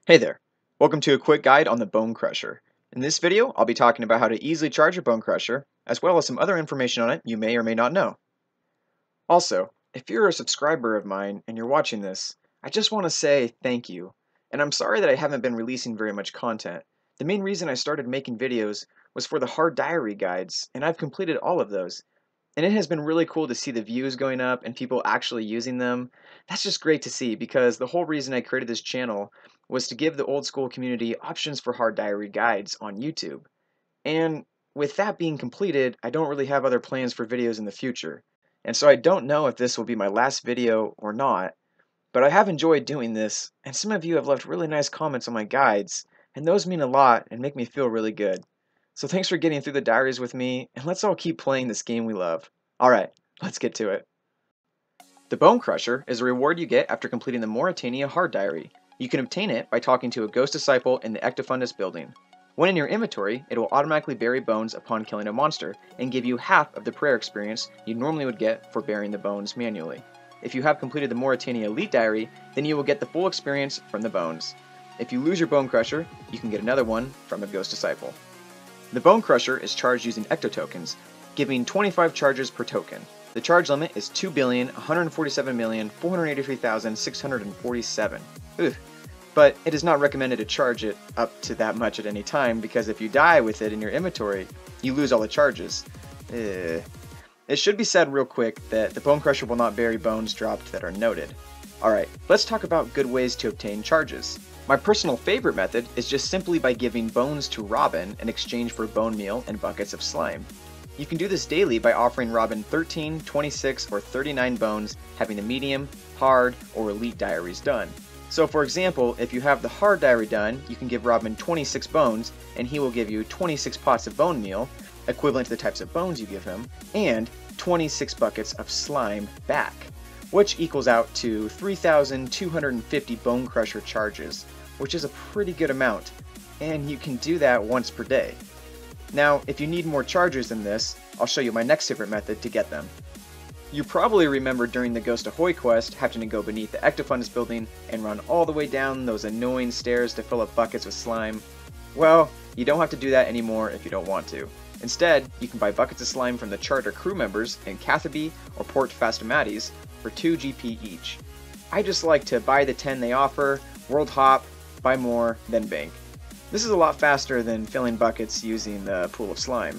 Hey there, welcome to a quick guide on the Bone Crusher. In this video, I'll be talking about how to easily charge your Bone Crusher, as well as some other information on it you may or may not know. Also, if you're a subscriber of mine and you're watching this, I just want to say thank you. And I'm sorry that I haven't been releasing very much content. The main reason I started making videos was for the hard diary guides, and I've completed all of those. And it has been really cool to see the views going up and people actually using them. That's just great to see because the whole reason I created this channel was to give the old school community options for hard diary guides on YouTube. And with that being completed, I don't really have other plans for videos in the future. And so I don't know if this will be my last video or not, but I have enjoyed doing this, and some of you have left really nice comments on my guides, and those mean a lot and make me feel really good. So thanks for getting through the diaries with me, and let's all keep playing this game we love. Alright, let's get to it. The Bone Crusher is a reward you get after completing the Morytania Hard Diary. You can obtain it by talking to a Ghost Disciple in the Ectofundus building. When in your inventory, it will automatically bury bones upon killing a monster, and give you half of the prayer experience you normally would get for burying the bones manually. If you have completed the Morytania Elite Diary, then you will get the full experience from the bones. If you lose your Bone Crusher, you can get another one from a Ghost Disciple. The Bone Crusher is charged using Ectotokens, giving 25 charges per token. The charge limit is 2,147,483,647. But it is not recommended to charge it up to that much at any time, because if you die with it in your inventory, you lose all the charges. It should be said real quick that the Bone Crusher will not bury bones dropped that are noted. Alright, let's talk about good ways to obtain charges. My personal favorite method is just simply by giving bones to Robin in exchange for bone meal and buckets of slime. You can do this daily by offering Robin 13, 26, or 39 bones having the medium, hard, or elite diaries done. So for example, if you have the hard diary done, you can give Robin 26 bones, and he will give you 26 pots of bone meal, equivalent to the types of bones you give him, and 26 buckets of slime back, which equals out to 3,250 Bone Crusher charges, which is a pretty good amount, and you can do that once per day. Now, if you need more charges than this, I'll show you my next favorite method to get them. You probably remember during the Ghost Ahoy quest having to go beneath the Ectofundus building and run all the way down those annoying stairs to fill up buckets with slime. Well, you don't have to do that anymore if you don't want to. Instead, you can buy buckets of slime from the charter crew members in Cathaby or Port Phastomades for 2 GP each. I just like to buy the 10 they offer, world hop, buy more, then bank. This is a lot faster than filling buckets using the pool of slime.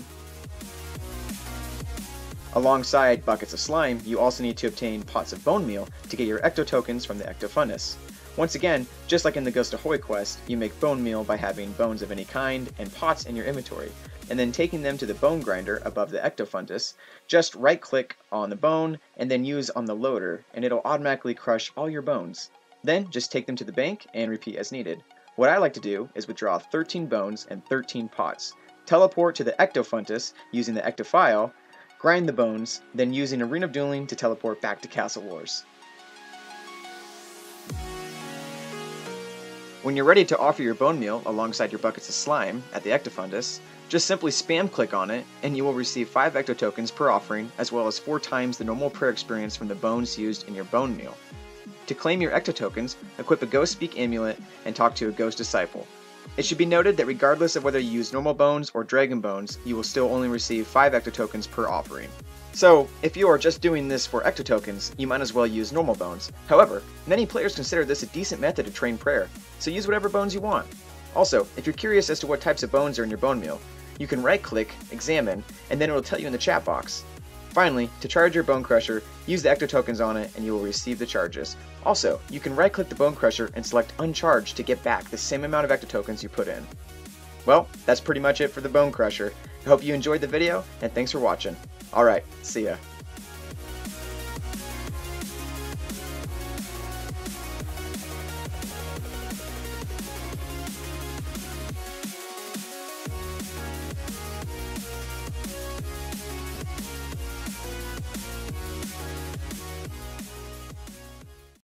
Alongside buckets of slime, you also need to obtain pots of bone meal to get your Ectotokens from the Ectofundus. Once again, just like in the Ghost Ahoy quest, you make bone meal by having bones of any kind and pots in your inventory, and then taking them to the bone grinder above the Ectofundus. Just right click on the bone and then use on the loader, and it'll automatically crush all your bones. Then just take them to the bank and repeat as needed. What I like to do is withdraw 13 bones and 13 pots, teleport to the Ectofundus using the Ectofile, grind the bones, then using Arena of Dueling to teleport back to Castle Wars. When you're ready to offer your bone meal alongside your buckets of slime at the Ectofundus, just simply spam click on it and you will receive 5 Ectotokens per offering, as well as 4 times the normal prayer experience from the bones used in your bone meal. To claim your Ectotokens, equip a Ghost Speak amulet and talk to a Ghost Disciple. It should be noted that regardless of whether you use normal bones or dragon bones, you will still only receive 5 Ectotokens per offering. So, if you are just doing this for Ectotokens, you might as well use normal bones. However, many players consider this a decent method to train prayer, so use whatever bones you want. Also, if you're curious as to what types of bones are in your bone meal, you can right-click, examine, and then it will tell you in the chat box. Finally, to charge your Bone Crusher, use the Ectotokens on it and you will receive the charges. Also, you can right-click the Bone Crusher and select Uncharged to get back the same amount of Ectotokens you put in. Well, that's pretty much it for the Bone Crusher. I hope you enjoyed the video, and thanks for watching. Alright, see ya.